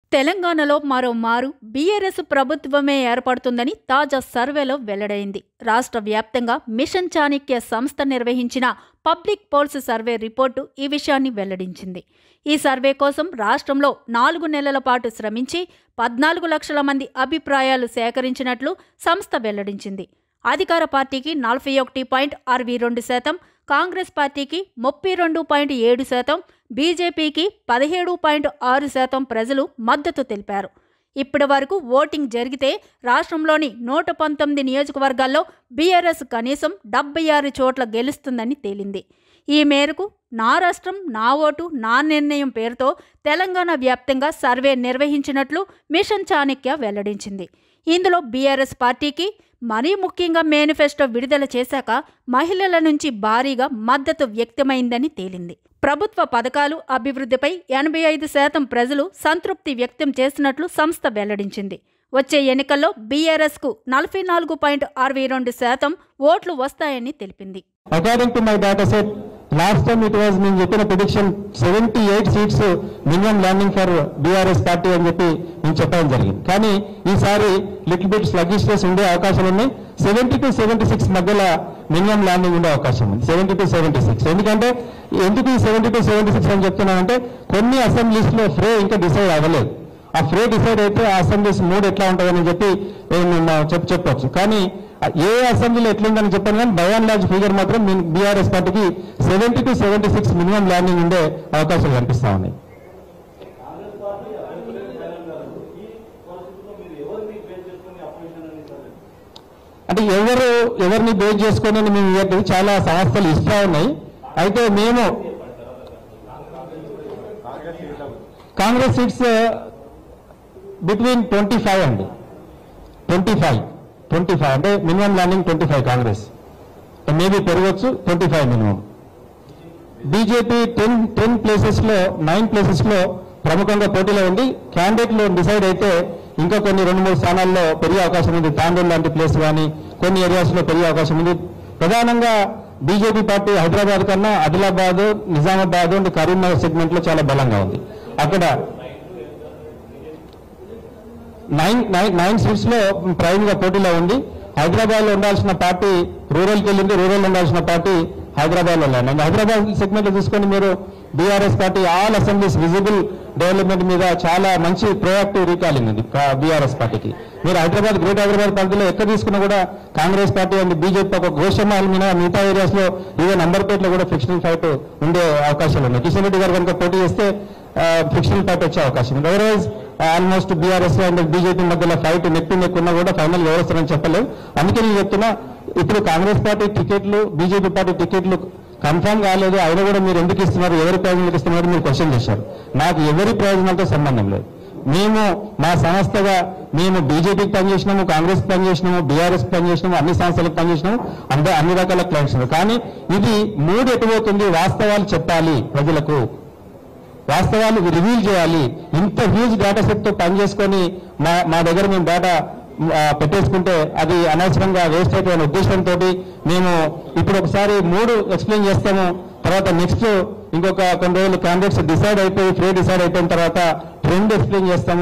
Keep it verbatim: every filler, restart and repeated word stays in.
తెలంగాణలో మరో మారు బీఆర్ఎస్ ప్రభుత్వమే ఏర్పడుతుందని తాజా సర్వేలో వెల్లడైంది. రాష్ట్ర వ్యాప్తంగా మిషన్ చాణక్య సంస్థ నిర్వహించిన పబ్లిక్ పోల్స్ సర్వే రిపోర్టు ఈ విషయాన్ని వెల్లడించింది. ఈ సర్వే కోసం రాష్ట్రంలో నాలుగు నెలల పాటు శ్రమించి పద్నాలుగు లక్షల మంది అభిప్రాయాలు సేకరించినట్లు సంస్థ వెల్లడించింది. అధికార పార్టీకి నలభై ఒకటి పాయింట్ అరవై రెండు శాతం, కాంగ్రెస్ పార్టీకి ముప్పై రెండు పాయింట్ ఏడు శాతం, బీజేపీకి పదిహేడు పాయింట్ ఆరు శాతం ప్రజలు మద్దతు తెలిపారు. ఇప్పటి వరకు ఓటింగ్ జరిగితే రాష్ట్రంలోని నూట పంతొమ్మిది నియోజకవర్గాల్లో బీఆర్ఎస్ కనీసం డెబ్బై ఆరు చోట్ల గెలుస్తుందని తేలింది. ఈ మేరకు నా రాష్ట్రం నా ఓటు నా నిర్ణయం పేరుతో తెలంగాణ వ్యాప్తంగా సర్వే నిర్వహించినట్లు మిషన్ చాణక్య వెల్లడించింది. ఇందులో బీఆర్ఎస్ పార్టీకి మరీ ముఖ్యంగా మేనిఫెస్టో విడుదల చేశాక మహిళల నుంచి భారీగా మద్దతు వ్యక్తమైందని తేలింది. ప్రభుత్వ పథకాలు అభివృద్ధిపై ఎనభై ఐదు శాతం ప్రజలు సంతృప్తి వ్యక్తం చేసినట్లు సంస్థ వెల్లడించింది. వచ్చే ఎన్నికల్లో బీఆర్ఎస్కు నలభై నాలుగు పాయింట్ అరవై రెండు శాతం ఓట్లు వస్తాయని తెలిపింది. According to my data set, last time it was నేను చెప్పిన prediction seventy-eight seats minimum landing for B R S party అని చెప్పి నేను చెప్పడం జరిగింది. కానీ ఈసారి లిటిల్ బిట్ స్లగిష్నెస్ ఉండే అవకాశాలు ఉన్నాయి. సెవెంటీ టు సెవెంటీ సిక్స్ మధ్యలో మినిమం ల్యాండింగ్ ఉండే అవకాశం ఉంది. సెవెంటీ టు సెవెంటీ సిక్స్ ఎందుకంటే ఎందుకు ఈ సెవెంటీ టు సెవెంటీ సిక్స్ అని చెప్తున్నానంటే కొన్ని అసెంబ్లీస్లో ఫ్రే ఇంకా డిసైడ్ అవ్వలేదు. ఆ ఫ్రే డిసైడ్ అయితే ఆ అసెంబ్లీస్ మూడు ఎట్లా ఉంటుందని చెప్పి చెప్పి చెప్పవచ్చు. కానీ ఏ అసెంబ్లీలో ఎట్లుందని చెప్పాను కానీ బై అండ్ లార్జ్ ఫిగర్ మాత్రం బీఆర్ఎస్ పార్టీకి seventy two seventy six minimum landing ఉండే అవకాశాలు కనిపిస్తా ఉన్నాయి. అంటే ఎవరు ఎవరిని బేస్ చేసుకొని మేము ఇవ్వట్లేదు, చాలా సంస్థలు ఇస్తా ఉన్నాయి. అయితే మేము Congress seats between twenty five అండి ట్వంటీ ఫైవ్ ట్వంటీ ఫైవ్ అంటే minimum landing twenty five Congress maybe పెరగవచ్చు, twenty five minimum. BJP ten ten ప్లేసెస్లో నైన్ ప్లేసెస్లో ప్రముఖంగా పోటీలో ఉంది. క్యాండిడేట్లు డిసైడ్ అయితే ఇంకా కొన్ని రెండు మూడు స్థానాల్లో పెరిగే అవకాశం ఉంది. తాండూరు లాంటి ప్లేస్ కానీ కొన్ని ఏరియాస్లో పెరిగే అవకాశం ఉంది. ప్రధానంగా బీజేపీ పార్టీ హైదరాబాద్ కన్నా ఆదిలాబాద్, నిజామాబాద్ అండ్ కరీంనగర్ సెగ్మెంట్లో చాలా బలంగా ఉంది. అక్కడ నైన్ నైన్ నైన్ సీట్స్లో ప్రైమ్గా పోటీలో ఉంది. హైదరాబాద్లో ఉండాల్సిన పార్టీ రూరల్కి వెళ్ళింది, రూరల్ ఉండాల్సిన పార్టీ హైదరాబాద్లో వెళ్ళండి. హైదరాబాద్ సెగ్మెంట్లో తీసుకొని మీరు BRS party all assemblies visible development మీద చాలా మంచి ప్రోయాక్టివ్ రీకాలింగ్ ఉంది బీఆర్ఎస్ పార్టీకి. మీరు హైదరాబాద్ గ్రేట్ హైదరాబాద్ పరిధిలో ఎక్కడ తీసుకున్నా కూడా కాంగ్రెస్ పార్టీ అండ్ బీజేపీ ఒక గోషమాల్ మీద మిగతా ఏరియాస్ లో ఈవెన్ నంబర్పేటలో కూడా ఫిక్షనల్ ఫైట్ ఉండే అవకాశాలు ఉన్నాయి. కిషన్ రెడ్డి గారు కనుక పోటీ చేస్తే ఫిక్షనల్ ఫైట్ వచ్చే అవకాశం ఉంది. Otherwise almost BRS and BJP మధ్యలో ఫైట్ నెక్ టు నెక్ ఉన్నా కూడా ఫైనల్ ఎవరు వస్తారని చెప్పలేదు. అందుకే నేను చెప్తున్నా, ఇప్పుడు కాంగ్రెస్ పార్టీ టికెట్లు బీజేపీ పార్టీ టికెట్లు కన్ఫర్మ్ కాలేదు, అయినా కూడా మీరు ఎందుకు ఇస్తున్నారు, ఎవరి ప్రయోజనాలకు ఇస్తున్నారు మీరు క్వశ్చన్ చేశారు. నాకు ఎవరి ప్రయోజనాలతో సంబంధం లేదు. మేము మా సంస్థగా మేము బీజేపీకి పనిచేసినాము, కాంగ్రెస్ పనిచేసినాము, బీఆర్ఎస్ పనిచేసినాము, అన్ని సంస్థలకు పనిచేసినాము, అంత అన్ని రకాల క్లైంట్స్. కానీ ఇది మూడు ఎటుపోతుంది, వాస్తవాలు చెప్పాలి, ప్రజలకు వాస్తవాలు రివీల్ చేయాలి. ఇంత హ్యూజ్ డేటా సెట్ తో పనిచేసుకొని మా మా దగ్గర మేము డేటా పెట్టేసుకుంటే అది అనవసరంగా వేస్ట్ అయిపోయిన ఉద్దేశంతో మేము ఇప్పుడు ఒకసారి మూడు ఎక్స్ప్లెయిన్ చేస్తాము. తర్వాత నెక్స్ట్ ఇంకొక కొన్ని రోజులు క్యాండిడేట్స్ డిసైడ్ అయిపోయి ఫ్రీ డిసైడ్ అయిపోయిన తర్వాత ట్రెండ్ ఎక్స్ప్లెయిన్ చేస్తాము.